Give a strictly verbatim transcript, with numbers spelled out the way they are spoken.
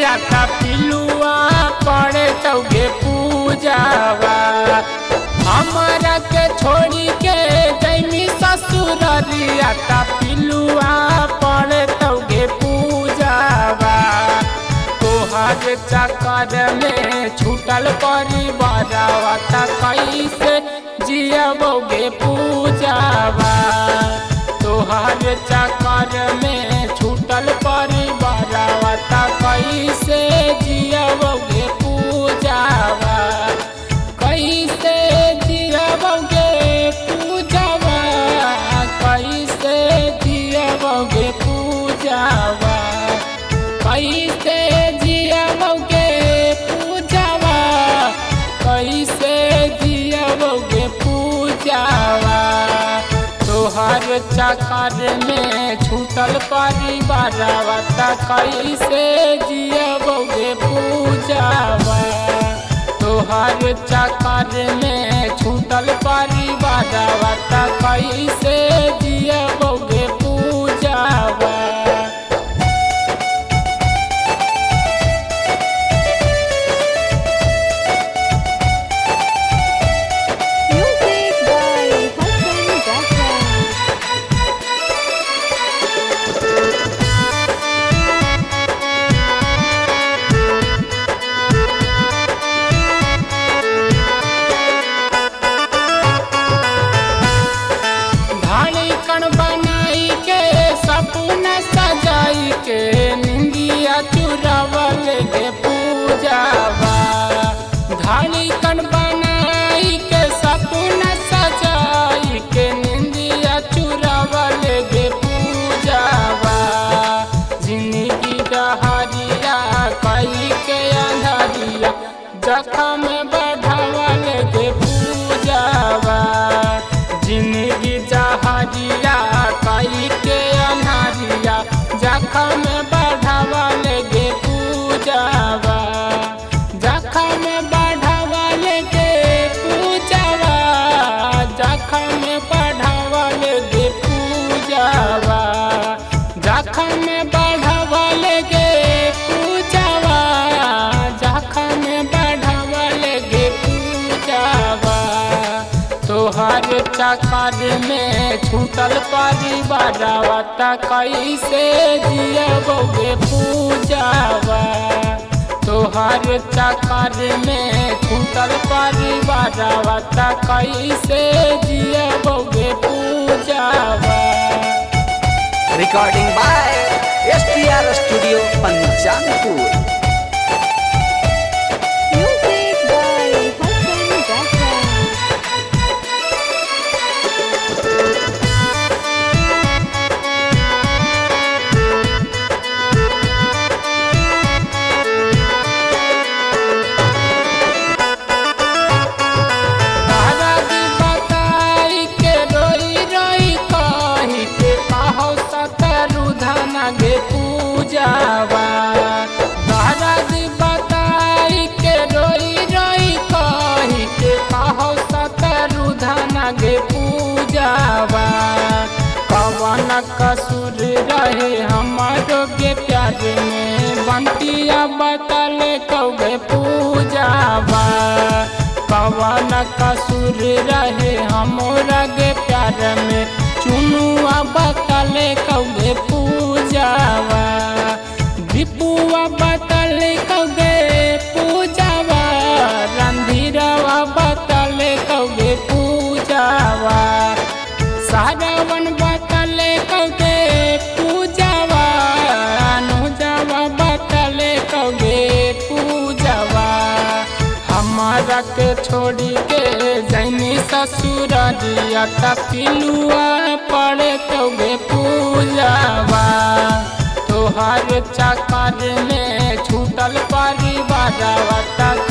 आता पिलुआ पड़े तौगे पूजावा। हमारा के छोड़ी के जैमी ससुररिया आता पिलुआ पड़े तौगे पूजावा। तोहर चक्कर में छूटल परिवारवा त कैसे जियबोगे पूजावा। तोहर चक्कर में छूटल परिवारवा त कैसे जियबोगे पूजावा। कैसे जियबोगे पूजावा, कैसे जियबोगे पूजावा, कैसे जियबोगे पूजावा, कैसे जियबोगे पूजावा। तोहर चक्कर में छूटल परिवारवा त कैसे जियबोगे पूजावा। तोहर चक्कर में छूटल परिवारवा त कैसे जियबोगे पूजावा। बनाई के सपना सजाई के निंदिया चुरावल गे पूजावा। धानी कन बनाई के सपना सजाई के निंदिया चुरावल गे पूजावा। जिंदगी डहरिया कई के अंधारिया जखम बढ़ावल गे पूजावा। जिंदगी जहरिया कई के अनारिया जखम बढ़ावा लगे पूजावा। जखम बढ़ावा लगे पूजावा, जखम बढ़ावा लगे पूजावा, जखम बढ़ावा लगे पूजावा, जखम बढ़ावा लगे पूजावा। तोहर चक्कर में छूटल परिवारवा त कैसे जियबोगे पूजावा। तोहर चक्कर में छूटल परिवारवा त कैसे जियबोगे पूजावा। Recording by S T R studio Panchanpur. गे पूजावा दहराद बताई के रोई रोई कही के कहो सतरु धन गे पूजावा। कवन कसूर रहे हमारो गे प्यार में बंटिया बतल कौगे पूजावा। कवन कसूर रहे हमारा गे प्यार में चुनुआ बतल कौगे पूजावा। दीपुआ बतल कौगे पूजावा, रंधीरवा बतल कौगे पूजावा। सारावन बतल कौगे पूजावा, अनुजावा बतल कौगे पूजावा। हमारा के छोड़ी के जैनी ससुररिया त पिलुआ पड़े तौगे पूजावा। तोहर चक्कर में छूटल परिवारवा त